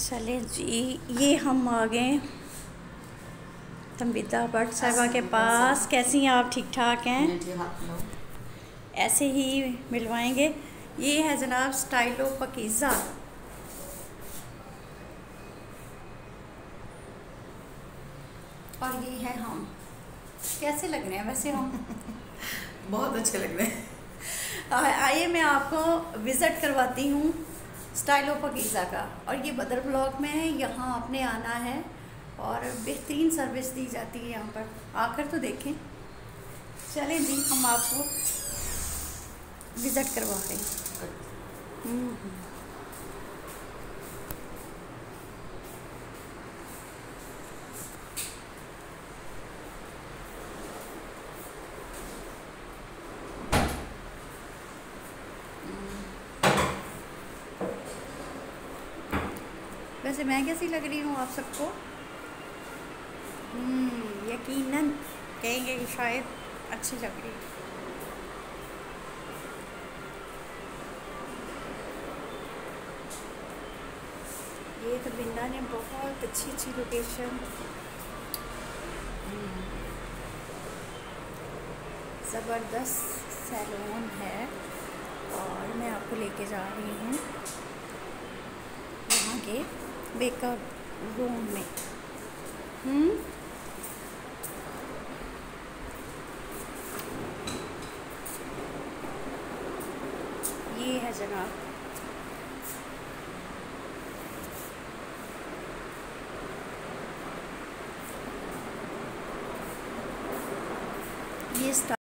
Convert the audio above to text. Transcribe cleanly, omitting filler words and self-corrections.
चले जी, ये हम आ गए तंबिदा भट्ट साहिबा के पास। कैसी हैं आप? ठीक ठाक हैं? ऐसे ही मिलवाएंगे। ये है जनाब स्टाइलो पकीज़ा। और ये है हम। कैसे लग रहे हैं वैसे हम? बहुत अच्छे लग रहे हैं। आइए मैं आपको विज़िट करवाती हूँ स्टाइलो पकीज़ा का। और ये बदर ब्लॉक में है, यहाँ आपने आना है और बेहतरीन सर्विस दी जाती है यहाँ पर। आकर तो देखें। चलें जी, हम आपको विज़िट करवा रहे हैं। वैसे मैं कैसी लग रही हूँ आप सबको? यकीनन कहेंगे कि शायद अच्छी लग रही है। ये तो बिंदा ने बहुत अच्छी लोकेशन, ज़बरदस्त सैलून है और मैं आपको लेके जा रही हूँ यहाँ के मेकअप रूम में। ये है जनाब ये